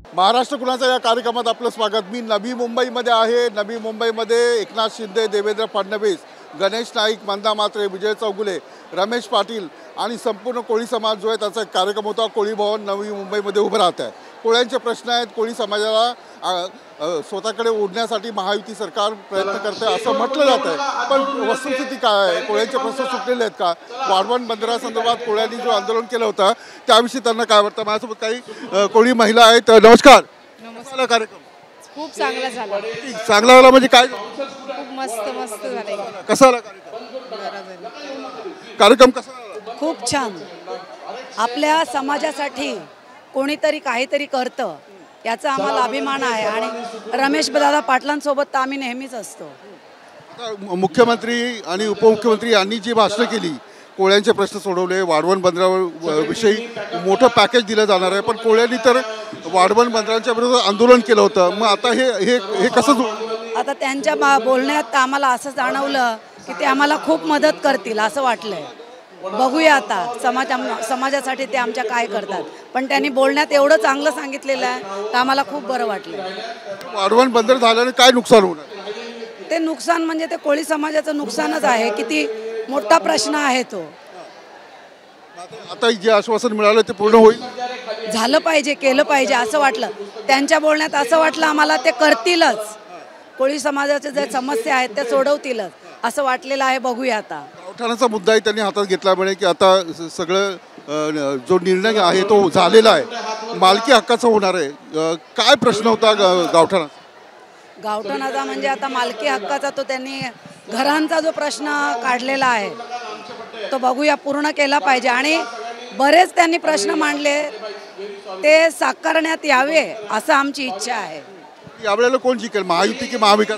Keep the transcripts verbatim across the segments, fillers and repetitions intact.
महाराष्ट्र कुणाचा या कार्यक्रमात आपलं स्वागत। मी नवी मुंबईमध्ये आहे। नवी मुंबईमध्ये एकनाथ शिंदे, देवेंद्र फडणवीस, गणेश नाईक, मंदा म्हात्रे, विजय चौगुले, रमेश पाटील आणि संपूर्ण कोळी समाज जो आहे त्याचा एक कार्यक्रम होता। कोळी भवन नवी मुंबईमध्ये उभं राहत आहे। कोळ्यांचे प्रश्न आहेत, कोळी समाजाला स्वतःकडे ओढण्यासाठी महायुती सरकार प्रयत्न करते असं म्हटलं जात आहे, पण वस्तुस्थिती काय आहे? कोळ्यांचे प्रश्न सुटलेले आहेत का? वाढवण बंदरासंदर्भात कोळ्यांनी जो आंदोलन केलं होतं त्याविषयी त्यांना काय वाटतं? माझ्यासोबत काही कोळी महिला आहेत। नमस्कार। नमस्कार। कार्यक्रम खूप चांगला झाला। चांगला झाला म्हणजे काय? खूप मस्त मस्त झाला। कसा झाला कार्यक्रम? कसा झाला? खूप छान। आपल्या समाजासाठी कोणीतरी काहीतरी करतं याचा आम्हाला अभिमान आहे आणि रमेश दादा पाटलांसोबत तर आम्ही नेहमीच असतो। मुख्यमंत्री आणि उपमुख्यमंत्री यांनी जी भाषणं केली, कोळ्यांचे प्रश्न सोडवले, वाढवण बंदरावर विषयी मोठं पॅकेज दिलं जाणार आहे, पण कोळ्यांनी तर वाढवण बंदरांच्या विरोधात आंदोलन केलं होतं। मग आता हे हे हे कसं? आता त्यांच्या बोलण्यात आम्हाला असं जाणवलं की ते आम्हाला खूप मदत करतील असं वाटलंय। बघूया आता समाज समाजासाठी ते आमच्या काय करतात, पण त्यांनी बोलण्यात एवढं चांगलं सांगितलेलं आहे तर आम्हाला खूप बरं वाटलं। वाढवण बंदर झाल्याने काय नुकसान होणार? ते नुकसान म्हणजे ते कोळी समाजाचं नुकसानच आहे। किती मोठा प्रश्न आहे तो। आता जे आश्वासन मिळालं ते पूर्ण होईल? झालं पाहिजे, केलं पाहिजे असं वाटलं। त्यांच्या बोलण्यात असं वाटलं आम्हाला ते करतीलच, कोळी समाजाच्या ज्या समस्या आहेत त्या सोडवतीलच असं वाटलेलं आहे। बघूया आता। गावठाणाचा मुद्दाही त्यांनी हातात घेतला म्हणे की आता सगळं जो निर्णय आहे तो झालेला आहे, मालकी हक्काचा होणार आहे। काय प्रश्न होता गावठाणा? गावठाणाचा म्हणजे आता मालकी हक्काचा तो त्यांनी घरांचा जो प्रश्न काढलेला आहे तो बघूया पूर्ण केला पाहिजे आणि बरेच त्यांनी प्रश्न मांडले ते साकारण्यात यावे असं आमची इच्छा आहे। यावेळेला कोण जिंकेल, महायुती की महाविकास?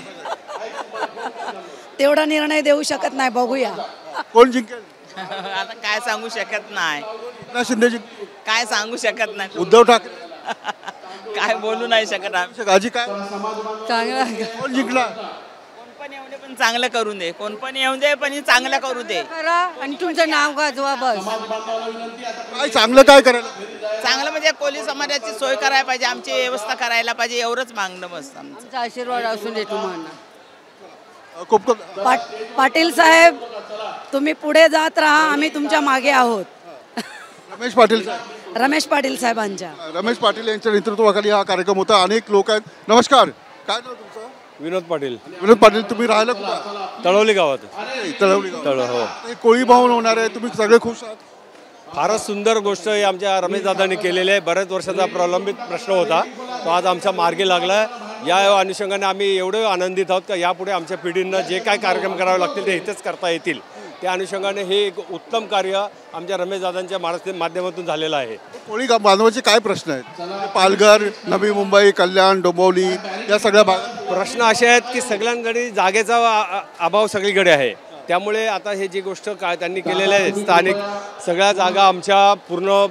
तेवढा निर्णय देऊ शकत नाही, बघूया कोण जिंकेल। आता काय सांगू शकत नाही। एकनाथ शिंदे जिंकेल? काय सांगू शकत नाही। उद्धव ठाकरे? काय बोलू नाही शकत आम्ही। आजी काय चांगला कोण जिंकला? कोण पण येऊ दे पण चांगलं करून दे, कोण पण येऊ दे पण चांगलं करू दे आणि तुमचं नाव गाजवा बस। काय चांगलं काय करायला? चांगलं म्हणजे कोळी समाजाची सोय करायला पाहिजे, आमची व्यवस्था करायला पाहिजे, एवढंच मागणं बस आमचं। आमचा आशीर्वाद असून दे तुम्हाला। खूप खूप पाटील साहेब तुम्ही पुढे जात राहा, आम्ही तुमच्या मागे आहोत। रमेश पाटील रमेश पाटील साहेबांच्या रमेश पाटील यांच्या नेतृत्वाखाली हा कार्यक्रम होता। अनेक लोक आहेत। नमस्कार। काय नाव तुमचं? विनोद पाटील। विनोद पाटील, तुम्ही राहायला कुठं? तळवली गावात। तळवली गाव। तळ हो। कोळी भवन होणार आहे, तुम्ही सगळे खुश आहात? फारच सुंदर गोष्ट आमच्या रमेश दादांनी केलेली आहे। बऱ्याच वर्षाचा प्रलंबित प्रश्न होता तो आज आमच्या मार्गी लागला। या अनुषंगाने आम्ही एवढे आनंदित आहोत का यापुढे आमच्या पिढींना जे काय कार्यक्रम करावे लागतील ते इथेच करता येतील। त्या अनुषंगाने हे एक उत्तम कार्य आमच्या रमेश दादांच्या माध्यमातून झालेलं आहे। कोळी बांधवाचे काय प्रश्न आहेत? पालघर, नवी मुंबई, कल्याण, डोंबिवली या सगळ्या भागात प्रश्न असे आहेत की सगळ्यांकडे जागेचा अभाव सगळीकडे आहे। त्यामुळे आता हे जी गोष्ट काय त्यांनी केलेलं आहे, स्थानिक सगळ्या जागा आमच्या पूर्ण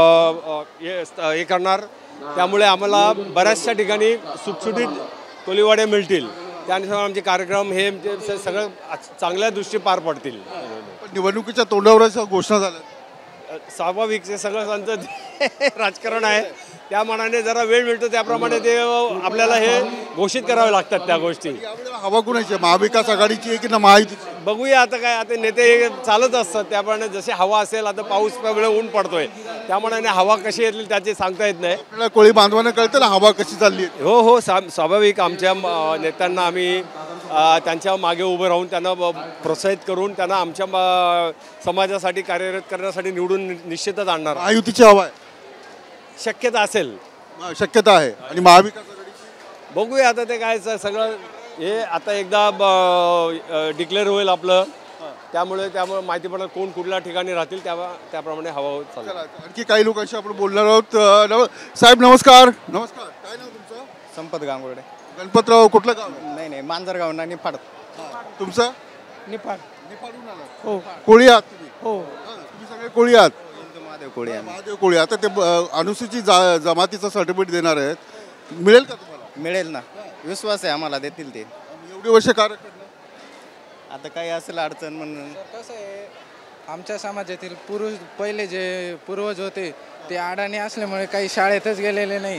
हे करणार, त्यामुळे आम्हाला बऱ्याचशा ठिकाणी सुटसुटीत कोळीवाड्या मिळतील। त्यानुसार आमचे कार्यक्रम हे सगळं चांगल्या दृष्टी पार पडतील। निवडणुकीच्या तोंडावरच घोषणा झाल्या, स्वाभाविक सगळं त्यांचं राजकारण आहे, त्या मानाने जरा वेळ मिळतो त्याप्रमाणे ते आपल्याला हे घोषित करावे लागतात त्या गोष्टी। हवा कुणाची, महाविकास आघाडीची आहे की ना महायुतीची? बघूया आता काय, आता नेते चालत असतात त्याप्रमाणे जसे हवा असेल। आता पाऊस वेळ ऊन पडतोय त्यामुळे हवा कशी येतील त्याचे सांगता येत नाही। आपल्याला कोळी बांधवांना कळतं ना हवा कशी चालली आहे? हो हो, स्वाभाविक आमच्या नेत्यांना आम्ही त्यांच्या मागे उभं राहून त्यांना प्रोत्साहित करून त्यांना आमच्या समाजासाठी कार्यरत करण्यासाठी निवडून निश्चितच आणणार। महायुतीची हवा आहे? शक्यता असेल, शक्यता आहे। आणि महाविकास आघाडीची बघूया आता ते काय सगळं हे आता एकदा डिक्लेअर होईल आपलं, त्यामुळे त्यामुळे माहिती पडेल कोण कुठल्या ठिकाणी राहतील त्या त्याप्रमाणे हवा होत चालेल। आणखी काही लोकांशी आपण बोलणार आहोत। साहेब नमस्कार। नमस्कार। काय नाव तुमचं? संपत गांगुर्डे। गणपतराव कुठलं गाव? नाही नाही, मांजरगाव ना निफाड। तुमचं? निफाड। निफाडहून आलात? हो। कोळी आहात तुम्ही? हो। तुम्ही सगळे कोळी आहात? महादेव कोळी आहे। महादेव कोळी। आता ते अनुसूचित जमातीचं सर्टिफिकेट देणार आहेत, मिळेल का तुम्हाला? मिळेल ना, विश्वास आहे आम्हाला देतील ते। एवढी वर्ष कार्य करणार, आता काही असेल अडचण म्हणून कसं आहे, आमच्या समाजातील पुरुष पहिले जे पूर्वज होते ते अडाणी असल्यामुळे काही शाळेतच गेलेले नाही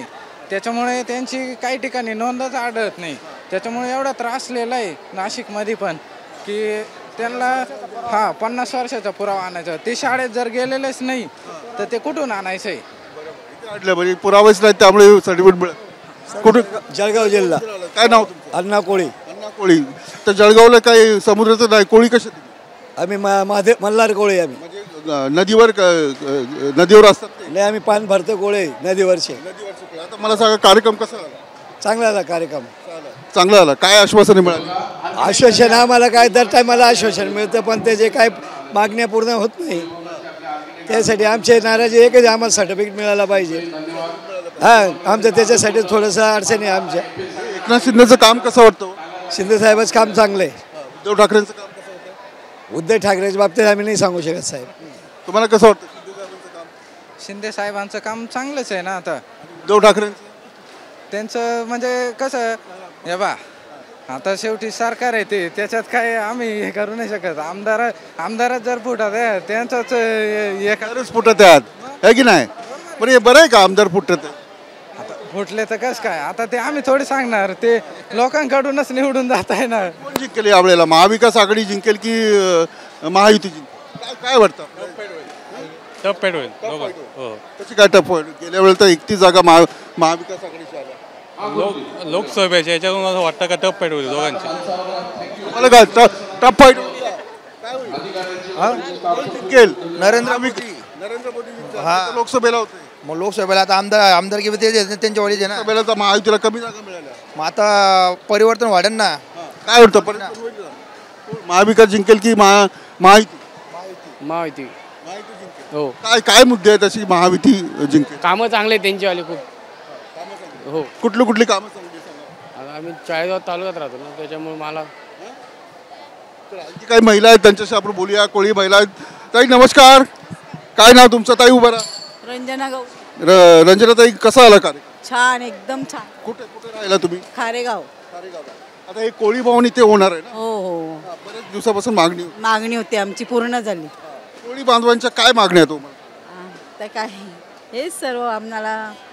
त्याच्यामुळे त्यांची काही ठिकाणी नोंदच आढळत नाही. त्याच्यामुळे एवढा त्रासलेला आहे नाशिकमध्ये पण की त्यांना हा पन्नास वर्षाचा पुरावा आणायचा. ते शाळेत जर गेलेलेच नाही तर ते कुठून आणायचं आहे? म्हणजे पुरावेच नाही त्यामुळे सर्टिफिकेट मिळत. कुठून? जळगाव जिल्हा. काय नाव तुमचं? अण्णा कोळी. अण्णा कोळी. तर जळगावला काही समुद्राचं नाही, कोळी कशी? आम्ही महादेव मल्हार कोळी. आम्ही म्हणजे अं, नदीवर क- नदीवर असतात ते? नाही, आम्ही पान भरतो कोळे नदीवरचे. नदीवरचे कोळी. आता मला सांगा कार्यक्रम कसा झाला? चांगला झाला कार्यक्रम. चांगला झाला. काय आश्वासने मिळाली? आश्वासन आम्हाला काय दर टायमाला आश्वासन मिळतं पण त्याचे काय मागण्या पूर्ण होत नाही. त्यासाठी आमचे नाराजी एकच आहे, आम्हाला सर्टिफिकेट मिळायला पाहिजे. हां, आमचं त्याच्यासाठी थोडंसं अडचणी आहे आमच्या. एकनाथ शिंदेचं काम कसं वाटतं? शिंदे साहेबाचं काम चांगलं आहे. उद्धव ठाकरेंचं काम कसं वाटतं? उद्धव ठाकरेच्या बाबतीत आम्ही नाही सांगू शकत साहेब. तुम्हाला कसं वाटतं शिंदे साहेबांचं काम? शिंदे साहेबांचं काम चांगलंच आहे ना. आता उद्धव ठाकरेंचं त्यांचं म्हणजे कसं हे बा आता शेवटी सरकार आहे ते त्याच्यात काय आम्ही हे करू नाही शकत. आमदार आमदारात जर फुटात आहे त्यांचंच हे खरंच फुटत आहेत आहे की नाही? बरं हे बरं आहे का आमदार फुटत? आता फुटले तर कसं काय? आता ते आम्ही थोडी सांगणार, ते लोकांकडूनच निवडून जात आहे ना. कोण जिंकेल यावेळेला? महाविकास आघाडी जिंकेल की अं, महायुती जिंकेल? काय काय वाटतं? टफ फाईट होईल दोघं. हो. कशी काय टफ होईल? गेल्या वेळेला तर एकतीस जागा महा महाविकास आघाडीच्या आल्या. लोक लोकसभेच्या याच्यातून असं वाटतं का टफ फाईट होईल दोघांची. तुम्हाला काय टफ फाईट जिंकेल? नरेंद्र मोदी. नरेंद्र मोदी लोकसभेला होते. मग लोकसभेला आता आमदार आमदार किंवा ते त्यांच्या वडील ना. लोकसभेला तर महायुतीला कमी जागा मिळाल्या. मग आता परिवर्तन वाढेल ना. काय वाटतं परिणाम होईल का? महाविकास जिंकेल की महा महायुती? महायुती. महायुती जिंकेल. हो. काय काय मुद्दे आहेत अशी महायुती जिंकेल? कामं चांगले त्यांचीवाले खूप. हो. कुठली कुठली कामं चांगली सांगा? आता आम्ही चाळीसगाव तालुक्यात राहतो ना त्याच्यामुळे मला तर आणखी काही महिला आहेत त्यांच्याशी आपण बोलूया. कोळी महिला आहेत. ताई नमस्कार. काय नाव तुमचं? ताई उभा राहा. रंजना गौ. र- रंजना ताई कसा आला कार्यक्रम? छान, एकदम छान. कुठे कुठे राहिला तुम्ही? खारेगाव. आता हे कोळी भवन इथे होणार आहे ना? हो हो. हा, बऱ्याच दिवसापासून मागणी होती. मागणी होती आमची, पूर्ण झाली. कोळी बांधवांच्या काय मागण्या आहेत तुम्हाला? तर काय हेच सर्व आम्हाला.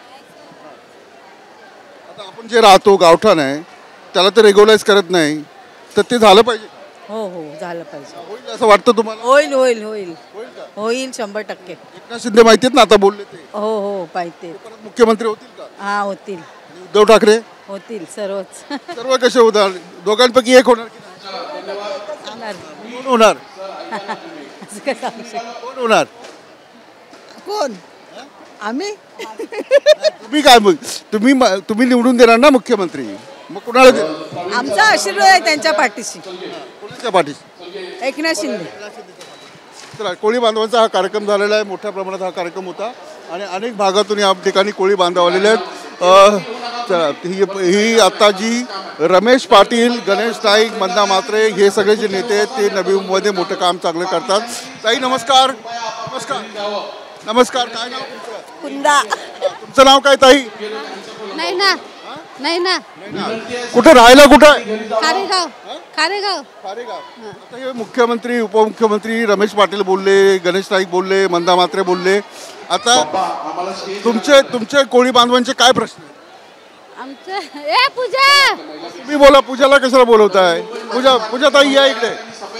आता आपण जे राहतो गावठाण आहे त्याला तर रेग्युलाइज करत नाही तर ते झालं पाहिजे. हो हो, झालं पाहिजे. होईल असं वाटतं तुम्हाला? होईल होईल होईल होईल का? होईल शंभर टक्के. एकनाथ शिंदे माहिती आहेत ना आता बोलले ते? हो हो, पाहिजे. परत मुख्यमंत्री होतील का? हा, होतील आणि उद्धव ठाकरे होतील सर्वच. सर्व कसे होणार? दोघांपैकी एक होणार की नाही? होणार. कोण होणार? असं काय सांगू शकतो? कोण होणार? कोण? आम्ही. तुम्ही काय मग तुम्ही म- तुम्ही निवडून देणार ना मुख्यमंत्री, मग कुणाला देणार? आमचा आशीर्वाद आहे त्यांच्या पाठीशी. कोणाच्या पाठीशी? एकनाथ शिंदे. तर कोळी बांधवांचा हा कार्यक्रम झालेला आहे. मोठ्या प्रमाणात हा कार्यक्रम होता आणि अनेक भागातून या ठिकाणी कोळी बांधव आलेले आहेत. अ, च- ही ही आता जी रमेश पाटील, गणेश नाईक, मंदा म्हात्रे हे सगळे जे नेते आहेत ते नवी मुंबईमध्ये मोठं काम चांगलं करतात. ताई नमस्कार. नमस्कार. नमस्कार. काय नाव तुमचं? कुंदा. तुमचं नाव काय ताई? नाही ना, नाही ना. कुठं राहायला कुठं आहे? खारेगाव. खारेगाव. आता हे मुख्यमंत्री, उपमुख्यमंत्री रमेश पाटील बोलले, गणेश नाईक बोलले, मंदा म्हात्रे बोलले. आता तुमचे तुमचे कोळी बांधवांचे काय प्रश्न आहेत? आमचं ए पूजा. तुम्ही बोला. पूजाला कशाला बोलवताय? पूजा पूजा ताई या इकडे.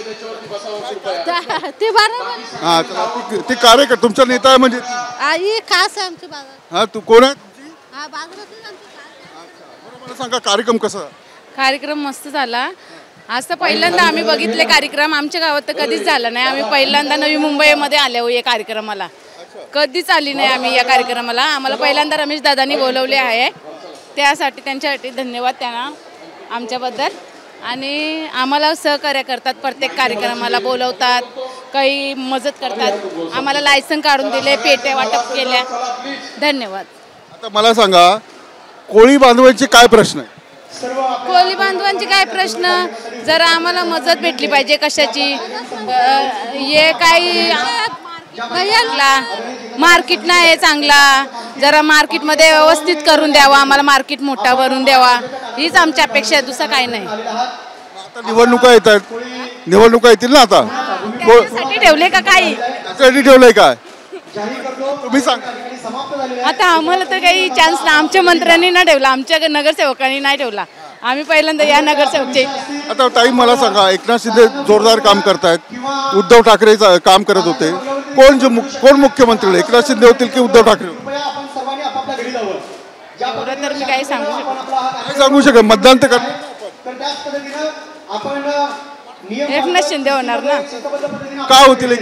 ते बरोबर. हा चला, ती- ती कार्यकर तुमचा नेता आहे म्हणजे ती. आई खास आहे आमची बाजार. हा तू कोण आहे तुमची? हा, बाजारातच आमची खास. बरं, मला सांगा कार्यक्रम कसा? कार्यक्रम मस्त झाला. आज तर पहिल्यांदा आम्ही बघितले कार्यक्रम. आमच्या गावात तर कधीच झाला नाही. आम्ही पहिल्यांदा नवी मुंबईमध्ये आलो या कार्यक्रमाला. कधीच आली नाही आम्ही या कार्यक्रमाला. आम्हाला पहिल्यांदा रमेश दादांनी बोलवले आहे, त्यासाठी त्यांच्यासाठी धन्यवाद त्यांना आमच्याबद्दल. आणि आम्हाला सहकार्य करतात, प्रत्येक कार्यक्रमाला बोलवतात, काही मदत करतात. आम्हाला लायसन काढून दिले, पेट्या वाटप केल्या. धन्यवाद. आता मला सांगा कोळी बांधवांचे काय प्रश्न आहे? कोळी बांधवांचे काय प्रश्न? जरा आम्हाला मदत भेटली पाहिजे कशाची. अ, हे काही मार्केट नाही आहे चांगला. जरा मार्केटमध्ये व्यवस्थित करून द्यावा, आम्हाला मार्केट मोठा भरून द्यावा, हीच आमची अपेक्षा आहे. दुसरं काही नाही. आता निवडणुका येत आहेत, निवडणुका येतील ना आता. त्याच्यासाठी ठेवले का काही? त्याच्यासाठी ठेवलंय काय? तुम्ही सांगा. आता आम्हाला तर काही चान्स नाही. आमच्या मंत्र्यांनी नाही ठेवला, आमच्या नगरसेवकांनी नाही ठेवला. आम्ही पहिल्यांदा या नगरसेवकचे. आता ताई मला सांगा, एकनाथ शिंदे जोरदार काम करतायत, उद्धव ठाकरे काम करत होते, कोण जे मुख- कोण मुख्यमंत्री होईल? एकनाथ शिंदे होतील की उद्धव ठाकरे होतील? एवढं तर मी काही सांगू शकत नाही. काय सांगू शकत? मतदान तर कर. एकनाथ शिंदे होणार ना. का होतील?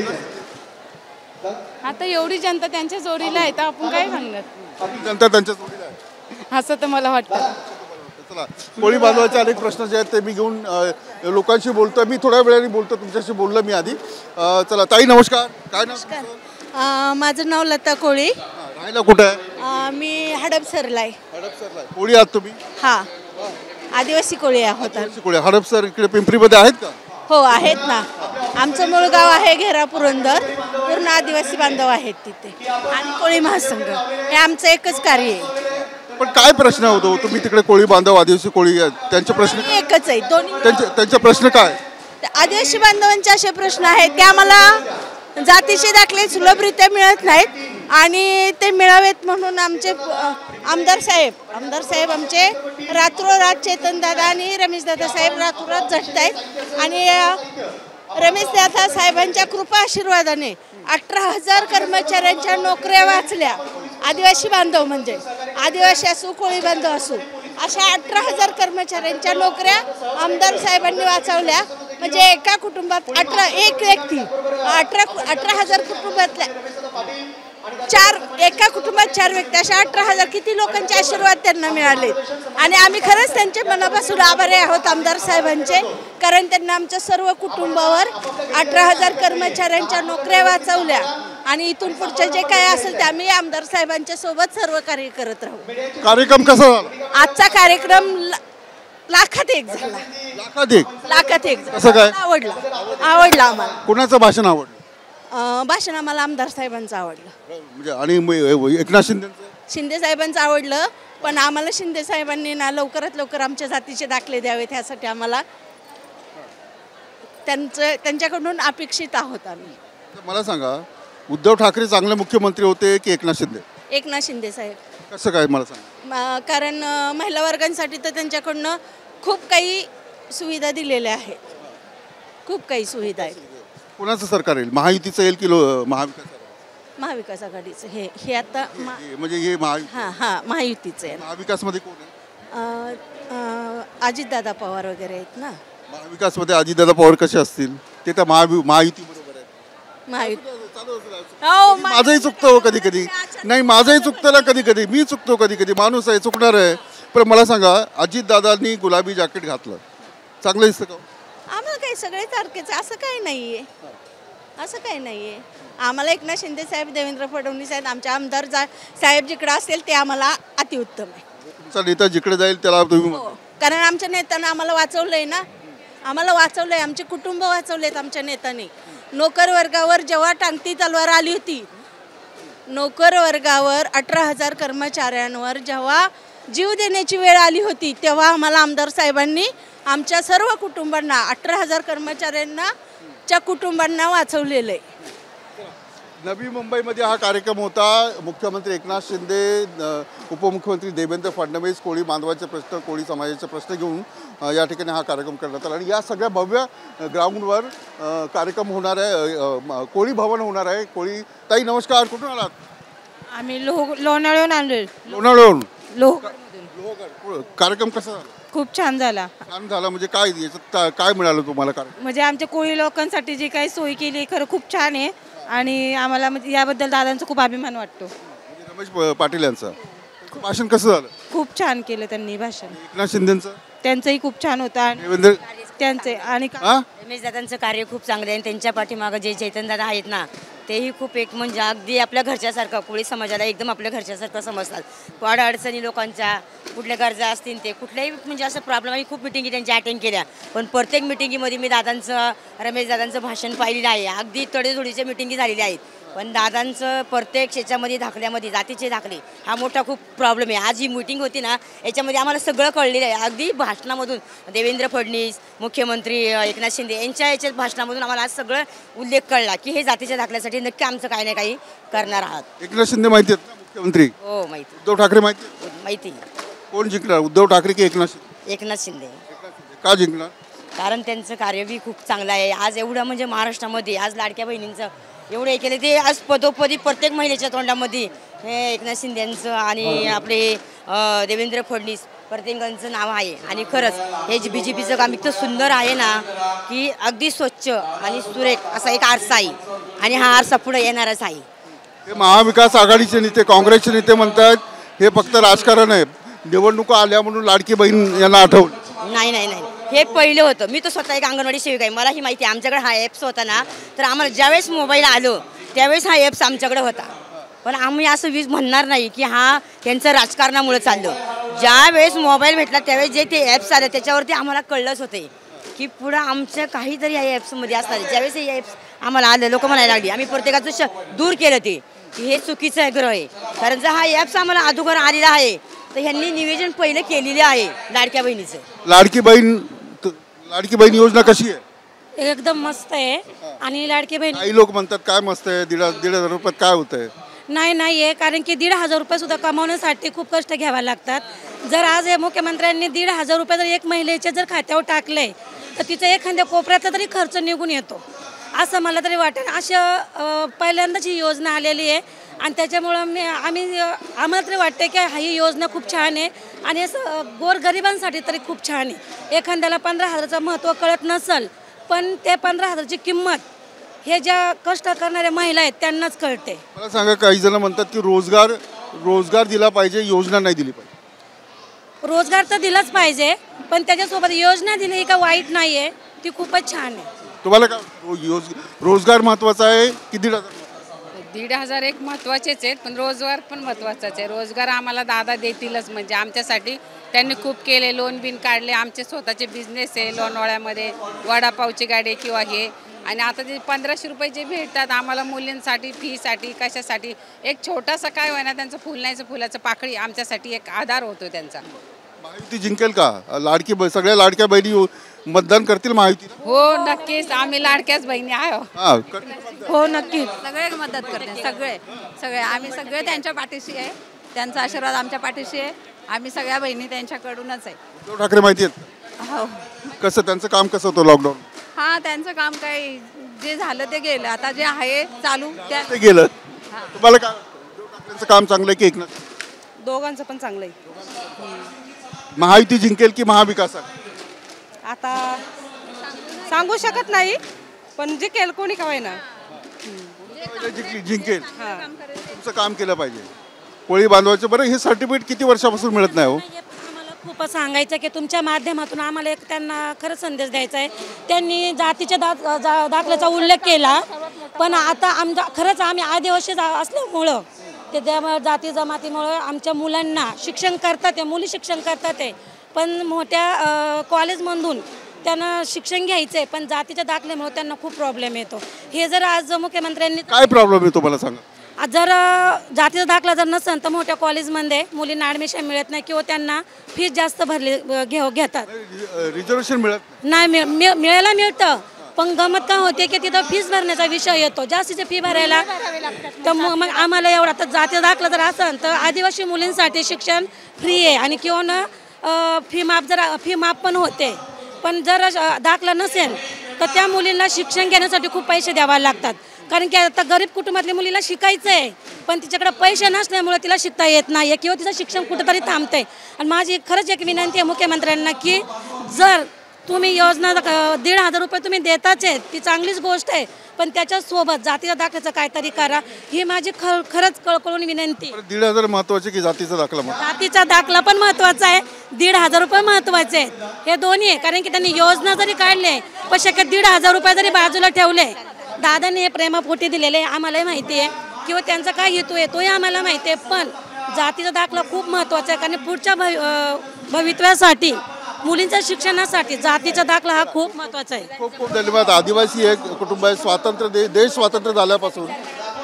आता एवढी जनता त्यांच्या जोडीला आहे तर आपण काय सांगणार, जनता त्यांच्या जोडीला आहे. असं तर मला वाटतं. चला, कोळी बांधवाचे अनेक प्रश्न जे आहेत ते मी घेऊन अ, लोकांशी बोलतो. मी थोड्या वेळाने बोलतो, तुमच्याशी बोललो मी आधी. अ, चला ताई नमस्कार. काय नाव? माझं नाव लता कोळी. राहायला कुठे आहे? अ, मी हडपसरला आहे. हडपसरला. कोळी आहात तुम्ही? हा, आदिवासी कोळी आहोत. कोळी. हडपसर इकडे पिंपरीमध्ये आहेत का? हो आहेत ना. आमचं मूळ गाव आहे घेरा पुरंदर. पूर्ण आदिवासी बांधव आहेत तिथे आणि कोळी महासंघ हे आमचं एकच कार्य आहे. पण काय प्रश्न होतो? तुम्ही तिकडे कोळी बांधव, आदिवासी कोळी आहेत, त्यांचे प्रश्न एकच आहे. दोन्ही त्यांचे त्यांचे प्रश्न काय? आदिवासी बांधवांचे असे प्रश्न आहेत की आम्हाला जातीचे दाखले सुलभरित्या मिळत नाहीत आणि ते मिळावेत म्हणून आमचे अ, आमदार साहेब आमदार साहेब आमचे रात्रोरात चेतनदादा आणि रमेशदादा साहेब रात्रोरात झटत आहेत आणि अ, रमेशदादा साहेबांच्या कृपा आशीर्वादाने अठरा हजार कर्मचाऱ्यांच्या नोकऱ्या वाचल्या. आदिवासी बांधव म्हणजे आदिवासी असो कोळी बांधव असो अशा अठरा हजार कर्मचाऱ्यांच्या नोकऱ्या आमदार साहेबांनी वाचवल्या. म्हणजे एका कुटुंबात अठरा एक व्यक्ती अठरा अठरा हजार कुटुंबातल्या चार एका कुटुंबात चार व्यक्ती अशा अठरा हजार किती लोकांचे आशीर्वाद त्यांना मिळाले आणि आम्ही खरंच त्यांचे मनापासून आभारी आहोत आमदार साहेबांचे. कारण त्यांना आमच्या सर्व कुटुंबावर अठरा हजार कर्मचाऱ्यांच्या नोकऱ्या वाचवल्या आणि इथून पुढचं जे काय असेल ते आम्ही आमदार साहेबांच्या सोबत सर्व कार्य करत राहू. कार्यक्रम कसा झाला? आजचा कार्यक्रम ला- लाखात एक झाला. लाखात एक? लाखात एक झाला. कसं काय? आवडला आवडला आम्हाला. कोणाचं भाषण आवडलं? अं, भाषण आम्हाला आमदार साहेबांचं आवडलं. म्हणजे आणि म- एकनाथ शिंदे शिंदे साहेबांचं आवडलं पण आम्हाला शिंदे साहेबांनी ना लवकरात लवकर आमच्या जातीचे दाखले द्यावेत ह्यासाठी आम्हाला त्यांचं त्यांच्याकडून अपेक्षित आहोत आम्ही. मला सांगा, उद्धव ठाकरे चांगले मुख्यमंत्री होते की एकनाथ शिंदे? एकनाथ शिंदे साहेब. कसं काय मला सांगा? म- कारण अं, महिला वर्गांसाठी तर त्यांच्याकडनं खूप काही सुविधा दिलेल्या आहेत. खूप काही सुविधा आहेत. कोणाचं सरकार येईल? महायुतीचं येईल की लो- महाविकास? महाविकास आघाडीचं हे हे आता मा- हे म्हणजे हे महा हां हां महायुतीचं आहे. महाविकासमध्ये कोण आहे? अं, अं, अजितदादा पवार वगैरे आहेत ना. महाविकासमध्ये अजितदादा पवार कसे असतील? ते तर महावि महायुती बरोबर आहे. महायुती हो मा- माझंही चुकतं हो कधी कधी. नाही, माझंही चुकतं ना कधी कधी. मी चुकतो कधी कधी. माणूस आहे, चुकणार आहे. पण मला सांगा, अजितदादांनी गुलाबी जॅकेट घातलं, चांगलं दिसतं का? आम्हाला काही सगळे सारखेच असं काही नाही आहे. असं काही नाही आहे. आम्हाला एकनाथ शिंदे साहेब, देवेंद्र फडणवीस आहेत आमचे आमदार. जा साहेब जिकडं असेल ते आम्हाला अतिउत्तम आहे. तुमचा नेता जिकडे जाईल त्याला तुम्ही हो, कारण आमच्या नेत्यानं आम्हाला वाचवलंय ना. आम्हाला वाचवलंय, आमचे कुटुंब वाचवलेत आमच्या नेत्याने. नोकर वर्गावर जेव्हा टांगती तलवार आली होती, नोकर वर्गावर अठरा हजार कर्मचाऱ्यांवर जेव्हा जीव देण्याची वेळ आली होती, तेव्हा आम्हाला आमदार साहेबांनी आमच्या सर्व कुटुंबांना अठरा हजार कर्मचाऱ्यांना च्या कुटुंबांना वाचवलेलं आहे. नवी मुंबईमध्ये हा कार्यक्रम होता. मुख्यमंत्री एकनाथ शिंदे, अ, उपमुख्यमंत्री देवेंद्र फडणवीस, कोळी बांधवाचे प्रश्न, कोळी समाजाचे प्रश्न घेऊन अ, या ठिकाणी हा कार्यक्रम करण्यात आला आणि या सगळ्या भव्य ग्राउंडवर अ, कार्यक्रम होणार आहे. अ, अ, कोळी भवन होणार आहे. कोळी ताई नमस्कार, कुठून आलात? आम्ही लोह लोणावळ्याहून आलोय. लोणावळ्याहून. लोह कार्यक्रम कसा झाला? खूप छान झाला. छान झाला म्हणजे काय याच्यात का- काय मिळालं तुम्हाला? कार्यक्रम म्हणजे आमच्या कोळी लोकांसाठी जी काही सोय केली खरं खूप छान आहे आणि आम्हाला म्हणजे याबद्दल दादांचा खूप अभिमान वाटतो. रमेश प- पाटील यांचं भाषण कसं झालं? खूप छान केलं त्यांनी भाषण. एकनाथ शिंदेचं त्यांचंही खूप छान होतं आणि देवेंद्र त्यांचे आणि हा? रमेश दादांचं कार्य खूप चांगलं आहे आणि त्यांच्या पाठीमागं जे चैतन्यदादा आहेत ना, तेही खूप एक म्हणजे अगदी आपल्या घरच्यासारखं, कोळी समाजाला एकदम आपल्या घरच्यासारखं समजतात. वाढ अडचणी लोकांच्या कुठल्या गरजा असतील ते कुठल्याही म्हणजे असं प्रॉब्लेम आम्ही खूप मिटिंगी त्यांच्या अटेंड केल्या, पण प्रत्येक मिटिंगीमध्ये मी दादांचं रमेश दादांचं भाषण पाहिलेलं आहे. अगदी तडेजोडीच्या मिटिंगी झालेल्या आहेत पण दादांचं प्रत्येक याच्यामध्ये दाखल्यामध्ये जातीचे दाखले हा मोठा खूप प्रॉब्लेम आहे. आज ही मीटिंग होती ना, याच्यामध्ये आम्हाला सगळं कळलेलं आहे. अगदी भाषणामधून देवेंद्र फडणवीस, मुख्यमंत्री एकनाथ शिंदे यांच्या याच्या भाषणामधून आम्हाला आज सगळं उल्लेख कळला की हे जातीच्या दाखल्यासाठी नक्की आमचं काही ना काही करणार आहात. एकनाथ शिंदे माहिती आहेत ना मुख्यमंत्री? हो माहिती. उद्धव ठाकरे माहिती? माहिती. कोण जिंकणार, उद्धव ठाकरे की एकनाथ शिंदे? एकनाथ शिंदे. का जिंकणार? कारण त्यांचं कार्य बी खूप चांगलं आहे. आज एवढं म्हणजे महाराष्ट्रामध्ये आज लाडक्या बहिणींचं एवढं हे केलं ते आज पदोपदी प्रत्येक महिलेच्या तोंडामध्ये हे एकनाथ शिंदेचं आणि आपले देवेंद्र फडणवीस प्रत्येकांचं नाव आहे. आणि खरंच हे जे बी जे पीचं काम इतकं सुंदर आहे ना की अगदी स्वच्छ आणि सुरेख असा एक आरसा आहे आणि हा आरसा पुढे येणारच आहे. हे महाविकास आघाडीचे नेते, काँग्रेसचे नेते म्हणतात हे फक्त राजकारण आहे, निवडणुका आल्या म्हणून लाडकी बहीण यांना आठवलं. नाही नाही नाही, हे पहिलं होतं. मी तर स्वतः एक अंगणवाडी सेविका आहे, मला ही माहिती आहे. आमच्याकडे हा ॲप्स होता ना, तर आम्हाला ज्यावेळेस मोबाईल आलो त्यावेळेस हा ॲप्स आमच्याकडे होता. पण आम्ही असं वीज म्हणणार नाही की हा त्यांचं राजकारणामुळे चाललं. ज्यावेळेस मोबाईल भेटला त्यावेळेस जे ते ॲप्स आले त्याच्यावरती आम्हाला कळलंच होते की पुढं आमच्या काहीतरी या ॲप्समध्ये असणार आहे. ज्यावेळेस हे ॲप्स आम्हाला आलं, लोक म्हणायला लागली, आम्ही प्रत्येकाचं श दूर केलं ते की हे चुकीचं आहे ग्रह आहे. कारण जर हा ॲप्स आम्हाला अगोदर आलेला आहे तर ह्यांनी निवेदन पहिलं केलेलं आहे लाडक्या बहिणीचं. लाडकी बहीण लाडकी बहीण योजना कशी आहे? एकदम मस्त आहे. आणि लाडकी बहीण काही लोक म्हणतात काय मस्त आहे, दीड दीड हजार रुपयात काय होत आहे? नाही नाही आहे, कारण की दीड हजार रुपये सुद्धा कमावण्यासाठी खूप कष्ट घ्यावे लागतात. जर आज हे मुख्यमंत्र्यांनी दीड हजार रुपये जर एक महिलेच्या जर खात्यावर टाकले तर तिचं एखाद्या कोपऱ्यातला तरी खर्च निघून येतो असं मला तरी वाटेल. अशा पहिल्यांदाच ही योजना आलेली आहे आणि त्याच्यामुळं मी आम्ही आम्हाला तरी वाटते की ही योजना खूप छान आहे आणि असं गोरगरिबांसाठी तरी खूप छान आहे. एखाद्याला पंधरा हजाराचं महत्त्व कळत नसेल पण ते पंधरा हजाराची किंमत हे ज्या कष्ट करणाऱ्या महिला आहेत त्यांनाच कळते. मला सांगा, काही जण म्हणतात की रोजगार रोजगार दिला पाहिजे, योजना नाही दिली पाहिजे. रोजगार तर दिलाच पाहिजे पण त्याच्यासोबत योजना दिली का वाईट नाही आहे, ती खूपच छान आहे. तुम्हाला का रोजगार महत्त्वाचा आहे की दीड हजार? दीड हजार एक महत्त्वाचेच आहेत पण रोजगार पण महत्त्वाचाच आहे. रोजगार आम्हाला दादा देतीलच, म्हणजे आमच्यासाठी त्यांनी खूप केले, लोन बिन काढले, आमचे स्वतःचे बिझनेस आहे लोणावळ्यामध्ये, वडापावची गाडी किंवा हे. आणि आता जे पंधराशे रुपये जे भेटतात आम्हाला मुलींसाठी फीसाठी कशासाठी, एक छोटासा काय होईना त्यांचं फुलण्याचं फुलाचं पाकळी आमच्यासाठी एक आधार होतो त्यांचा. महायुती जिंकेल का? लाडकी सगळ्या लाडक्या बहिणी मतदान करतील महायुती? हो नक्कीच, आम्ही लाडक्याच बहिणी आहो. हो नक्कीच, सगळे मदत करते, सगळे सगळे आम्ही सगळे त्यांच्या पाठीशी आहे. त्यांचा आशीर्वाद आमच्या पाठीशी आहे. आम्ही सगळ्या बहिणी त्यांच्याकडूनच आहे. उद्धव ठाकरे माहिती आहेत? हो. कसं त्यांचं काम कसं होतं लॉकडाऊन? हा, त्यांचं काम काही जे झालं ते गेलं, आता जे आहे चालू ते गेलं. तुम्हाला काय उद्धव ठाकरेंचं काम चांगलं आहे की एकनाथ? दोघांचं पण चांगलं आहे. महायुती जिंकेल की महाविकास? आता सांगू शकत नाही पण जिंकेल कोणी का होईना. जिंकेल. तुमचं काम केलं पाहिजे. कोळी बांधवाचं बरं हे सर्टिफिकेट किती वर्षापासून मिळत नाही हो? खूप सांगायचं की तुमच्या माध्यमातून आम्हाला एक त्यांना खरंच संदेश द्यायचा आहे. त्यांनी जातीच्या दाख दाखल्याचा उल्लेख केला पण आता आमच्या खरंच आम्ही आदिवासी असल्यामुळं ते त्या जाती जमातीमुळं आमच्या मुलांना शिक्षण करतात आहे, मुली शिक्षण करतात आहे पण मोठ्या कॉलेजमधून त्यांना शिक्षण घ्यायचं आहे पण जातीच्या दाखल्यामुळे त्यांना खूप प्रॉब्लेम येतो. हे जर आज मुख्यमंत्र्यांनी काय प्रॉब्लेम येतो मला सांगा? जर जातीचा दाखला जर नसेल तर मोठ्या कॉलेजमध्ये मुलींना ॲडमिशन मिळत नाही किंवा त्यांना फीस जास्त भरली घे घेतात. रिझर्वेशन मिळत नाही, मिळायला मिळतं पण गमत का होते की तिथं फीस भरण्याचा विषय येतो, जास्तीची फी भरायला. तर मग आम्हाला एवढा तर जातीचा दाखला जर असेल तर आदिवासी मुलींसाठी शिक्षण फ्री आहे आणि किंवा ना फी माफ जर फी माफ पण होते. पण जर दाखला नसेल तर त्या मुलींना शिक्षण घेण्यासाठी खूप पैसे द्यावे लागतात. कारण की आता गरीब कुटुंबातल्या मुलीला शिकायचं आहे पण तिच्याकडे पैसे नसल्यामुळे तिला शिकता येत नाही किंवा तिचं शिक्षण कुठेतरी थांबतंय. आणि माझी खरंच एक विनंती आहे मुख्यमंत्र्यांना की जर तुम्ही योजना दीड हजार रुपये तुम्ही देताच आहेत ती चांगलीच गोष्ट आहे पण त्याच्यासोबत जातीचा दाखल्याचं काहीतरी करा, ही माझी ख खरंच कळकळून विनंती. दीड हजार महत्वाचे की जातीचा दाखला? जातीचा दाखला पण महत्वाचा आहे, दीड हजार रुपये महत्वाचे आहेत, हे दोन्ही आहे. कारण की त्यांनी योजना जरी काढले पण शक्य दीड हजार रुपये जरी बाजूला ठेवले, दादाने हे प्रेमापोटी दिलेले आम्हालाही माहिती आहे किंवा त्यांचा काय हेतू आहे तोही आम्हाला माहिती आहे. पण जातीचा दाखला खूप महत्त्वाचा आहे कारण पुढच्या भवि भवितव्यासाठी मुलींच्या शिक्षणासाठी जातीचा दाखला हा खूप महत्त्वाचा आहे. खूप खूप धन्यवाद. आदिवासी एक कुटुंब आहे, स्वातंत्र्य दे देश स्वातंत्र्य झाल्यापासून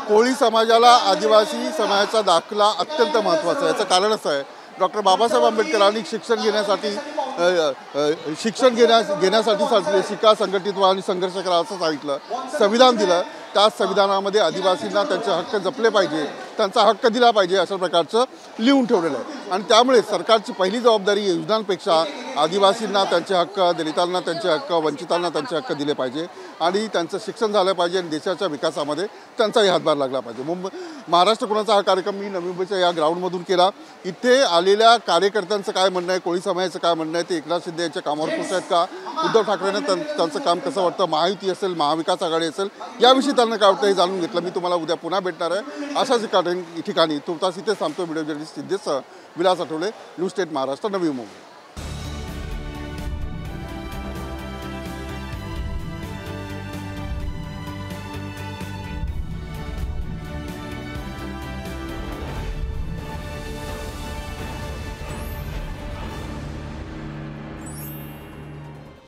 कोळी समाजाला आदिवासी समाजाचा दाखला अत्यंत महत्त्वाचा आहे. याचं कारण असं आहे, डॉक्टर बाबासाहेब आंबेडकरांनी शिक्षण घेण्यासाठी अ, अ, शिक्षण घेण्या घेण्यासाठी सांगितले, शिका, संघटित व्हा आणि संघर्ष करा असं सांगितलं. संविधान दिलं, त्या संविधानामध्ये आदिवासींना त्यांचे हक्क जपले पाहिजे, त्यांचा हक्क दिला पाहिजे अशा प्रकारचं लिहून ठेवलेलं आहे. आणि त्यामुळे सरकारची पहिली जबाबदारी योजनांपेक्षा आदिवासींना त्यांचे हक्क, दलितांना त्यांचे हक्क, वंचितांना त्यांचे हक्क दिले पाहिजे आणि त्यांचं शिक्षण झालं पाहिजे आणि देशाच्या विकासामध्ये त्यांचाही हातभार लागला पाहिजे. मुंबई महाराष्ट्र कोणाचा हा कार्यक्रम मी नवी मुंबईच्या या ग्राउंडमधून केला. इथे आलेल्या कार्यकर्त्यांचं काय म्हणणं आहे, कोळी समाजाचं काय म्हणणं आहे, ते एकनाथ शिंदे यांच्या कामावर खुश आहेत का, उद्धव ठाकरेंना त्यां त्यांचं काम कसं वाटतं, महायुती असेल, महाविकास आघाडी असेल, याविषयी त्यांना काय वाटतं हे जाणून घेतलं. मी तुम्हाला उद्या पुन्हा भेटणार आहे अशाच एका ठिकाणी. तुर्तास इथे थांबतो. Video journalist Siddhesh Vilas Athawale, news state Maharashtra, Navi Mumbai.